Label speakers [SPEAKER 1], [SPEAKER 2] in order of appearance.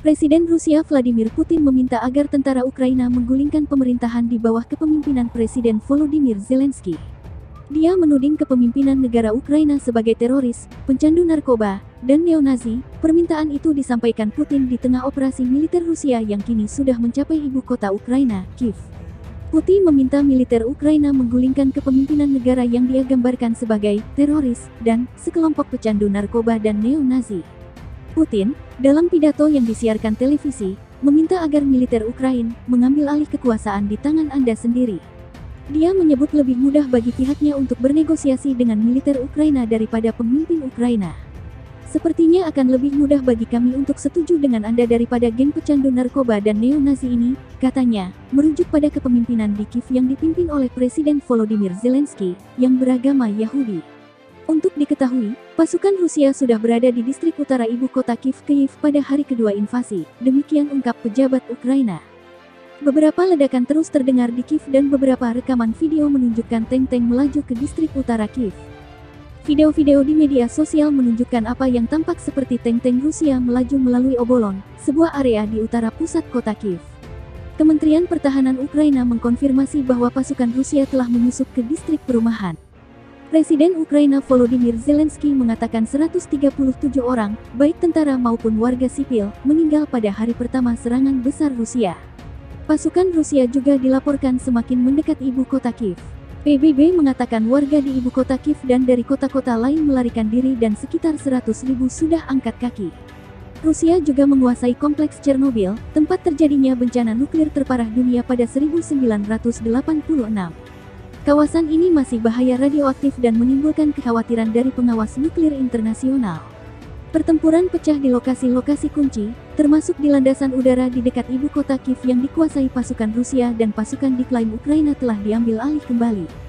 [SPEAKER 1] Presiden Rusia Vladimir Putin meminta agar tentara Ukraina menggulingkan pemerintahan di bawah kepemimpinan Presiden Volodymyr Zelensky. Dia menuding kepemimpinan negara Ukraina sebagai teroris, pencandu narkoba, dan neo-Nazi. Permintaan itu disampaikan Putin di tengah operasi militer Rusia yang kini sudah mencapai ibu kota Ukraina, Kiev. Putin meminta militer Ukraina menggulingkan kepemimpinan negara yang dia gambarkan sebagai teroris dan sekelompok pecandu narkoba dan neo-Nazi. Putin, dalam pidato yang disiarkan televisi, meminta agar militer Ukraina mengambil alih kekuasaan di tangan Anda sendiri. Dia menyebut lebih mudah bagi pihaknya untuk bernegosiasi dengan militer Ukraina daripada pemimpin Ukraina. Sepertinya akan lebih mudah bagi kami untuk setuju dengan Anda daripada geng pecandu narkoba dan neo-Nazi ini, katanya, merujuk pada kepemimpinan di Kiev yang dipimpin oleh Presiden Volodymyr Zelensky, yang beragama Yahudi. Untuk diketahui, pasukan Rusia sudah berada di distrik utara ibu kota Kiev pada hari kedua invasi, demikian ungkap pejabat Ukraina. Beberapa ledakan terus terdengar di Kiev dan beberapa rekaman video menunjukkan tank-tank melaju ke distrik utara Kiev. Video-video di media sosial menunjukkan apa yang tampak seperti tank-tank Rusia melaju melalui Obolon, sebuah area di utara pusat kota Kiev. Kementerian Pertahanan Ukraina mengkonfirmasi bahwa pasukan Rusia telah menyusup ke distrik perumahan. Presiden Ukraina Volodymyr Zelensky mengatakan 137 orang, baik tentara maupun warga sipil, meninggal pada hari pertama serangan besar Rusia. Pasukan Rusia juga dilaporkan semakin mendekat ibu kota Kiev. PBB mengatakan warga di ibu kota Kiev dan dari kota-kota lain melarikan diri dan sekitar 100.000 sudah angkat kaki. Rusia juga menguasai kompleks Chernobyl, tempat terjadinya bencana nuklir terparah dunia pada 1986. Kawasan ini masih bahaya radioaktif dan menimbulkan kekhawatiran dari pengawas nuklir internasional. Pertempuran pecah di lokasi-lokasi kunci, termasuk di landasan udara di dekat ibu kota Kiev yang dikuasai pasukan Rusia dan pasukan diklaim Ukraina telah diambil alih kembali.